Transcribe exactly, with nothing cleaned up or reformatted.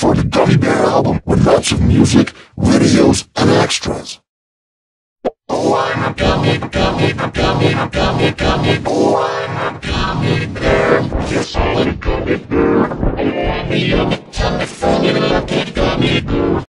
for the Gummy Bear album with lots of music, videos, and extras. Oh, I'm a gummy, gummy, gummy, gummy, gummy. Oh, I'm a gummy bear. Yes, I'm a gummy bear. Oh, I'm a